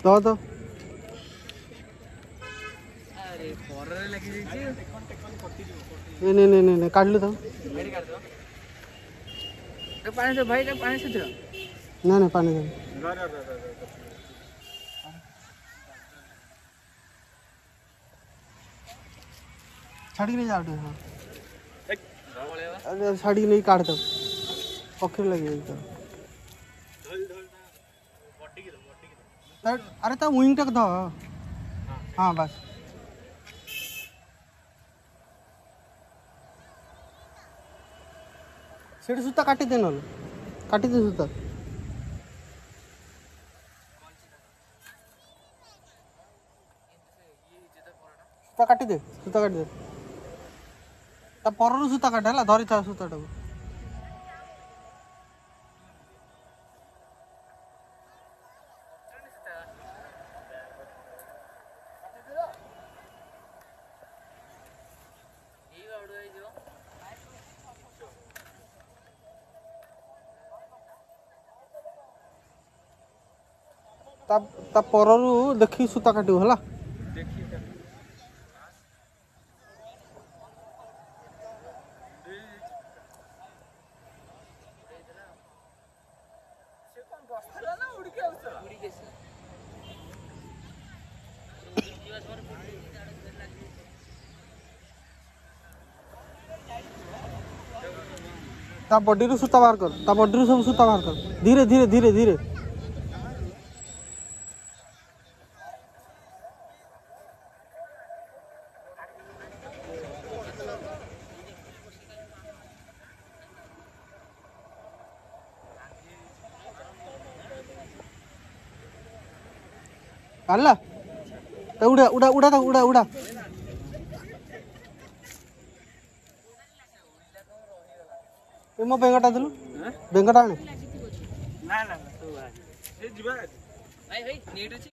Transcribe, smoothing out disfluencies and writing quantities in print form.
दो तो नहीं नहीं नहीं नहीं काट लो तो पानी से भाई पानी से ना ना पानी दे छाड़ी नहीं जाओ हाँ अरे छाड़ी नहीं काट दो पखरी लगी तो अरे तो विंग टक दो हाँ बस सेठी सूता काटी दे न काटी दे सूता सूता काटी दे ता पररु सूता काट है धरी था सूता टाको ता पररु देखी सूता काटू है ता बॉडी रू सूता बाहर कर ता बॉडी रू सब सूता बाहर कर धीरे धीरे धीरे धीरे काला तो उड़ा उड़ा उड़ा तो उड़ा उड़ा मो बेंगटा दिलु बेंगटा आने ना ना तो भाई भाई नेट